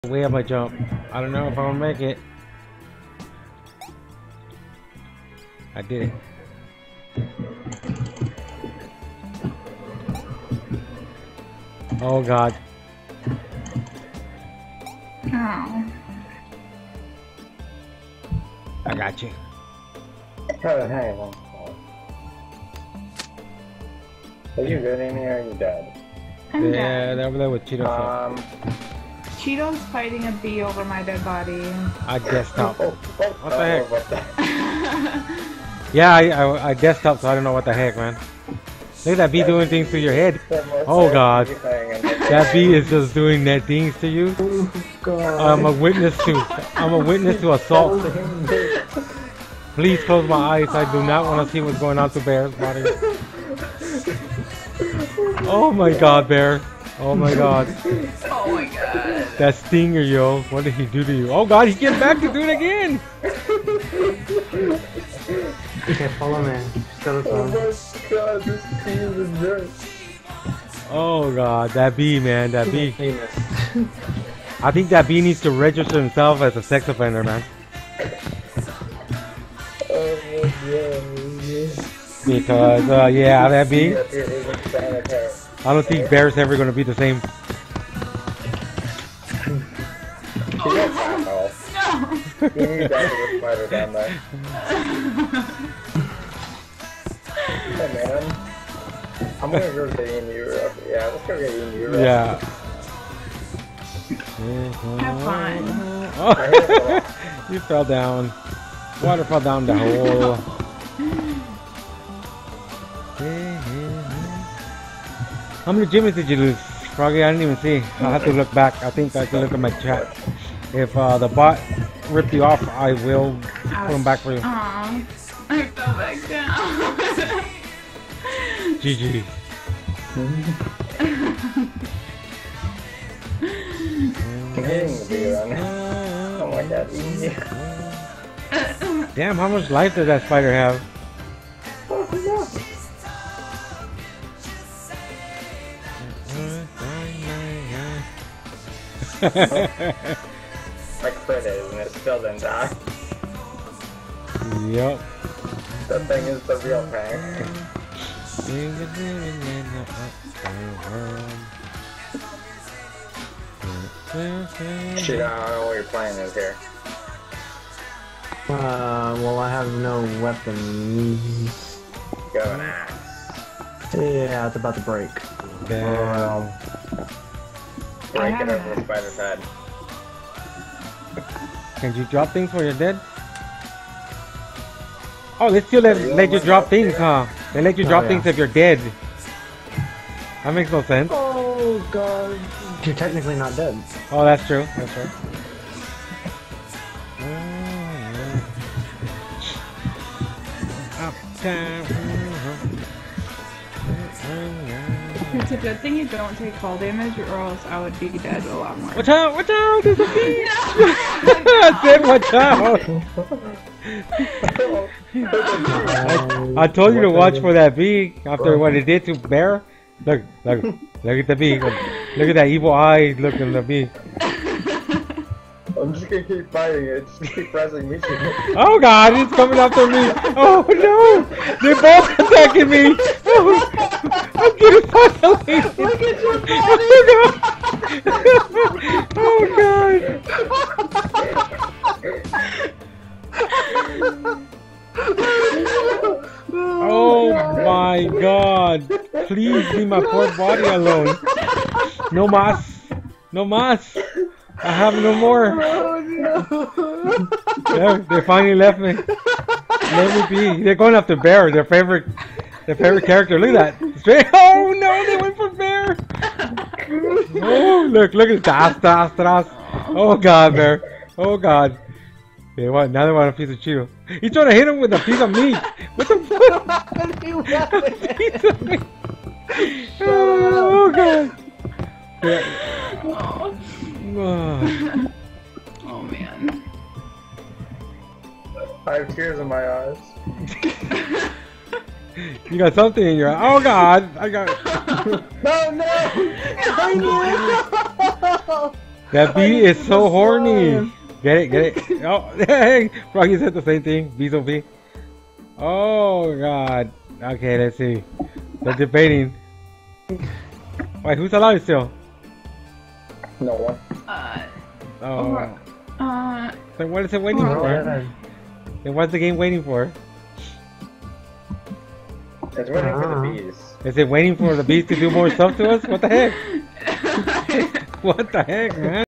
Way up my jump. I don't know if I'm gonna make it. I did it. Oh God. Oh. I got you. Oh, hey, are you good in here or are you dead? I'm Yeah, dead. they're over there with Cheetos. Cheeto's fighting a bee over my dead body. I desktop. What the heck? What the Yeah, I desktop, so I don't know what the heck, man. Look at that bee doing things to your head. Oh God. That bee is just doing that things to you. I'm a witness to assault. Please close my eyes. I do not want to see what's going on to Bear's body. Oh my God, Bear. Oh my God. Oh my God. That stinger, yo. What did he do to you? Oh God, he came back to do it again. Okay, follow me. Skeleton. Oh my God, this bee is a jerk. Oh God, that bee, man, that bee. Famous. I think that bee needs to register himself as a sex offender, man. Oh my God. Because, yeah, that bee. Up here is insanitary. I don't think Bear's ever gonna be the same. You got that off. No. You need that little spider down there. Hey man. I'm gonna go get in Europe. Yeah, let's go get in Europe. Yeah. Have fun. Oh, you fell down. Water fell down the hole. How many Jimmys did you lose? Froggy, I didn't even see. I'll have to look back. I think I can look at my chat. If the bot ripped you off, I will put them back for you. Aw. I fell back down. GG. I'm getting the beer on. Oh my God, easy. Damn, how much life does that spider have? I crit it and it still didn't die. Yep. That thing is the real prank. Shit, I don't know what your plan is here. Well, I have no weapons. Go and axe. Yeah, it's about to break. Damn. Break it over the spider's head. Can you drop things when you're dead? Oh, they still let you drop things, huh? They let you drop things if you're dead. That makes no sense. Oh God! You're technically not dead. Oh, that's true. That's true. It's a good thing you don't take fall damage, or else I would be dead a lot more. Watch out! Watch out! There's a bee! I said watch out! I told you to watch for that bee after what it did to Bear. Look at the bee. Look at that evil eye. Look at the bee. I'm just gonna keep fighting it. Just keep pressing me. Oh God! It's coming after me! Oh no! They're both attacking me! Oh, I'm getting fucked away! Look at your body! Oh God! Oh my God! Please leave my poor body alone. No mas. No mas. I have no more. There, they finally left me. Let me be. They're going after Bear, their favorite character. Look at that. Straight. Oh no, they went for Bear. Oh look at that. Oh God, Bear. Oh God. They want, now they want a piece of Cheeto. He's trying to hit him with a piece of meat. What the fuck? A piece of meat. Oh God. Yeah. Oh man. I have tears in my eyes. You got something in your eye. Oh God! I got. No! That bee is so horny. Get it, get it. Oh, hey, Froggy said the same thing. Bees on bee. Oh God. Okay, let's see. They're debating. Wait, who's alive still? No one. Oh. Uh, Then what is it waiting for? Then what's the game waiting for? It's waiting for the bees. Is it waiting for the bees to do more stuff to us? What the heck? What the heck, man?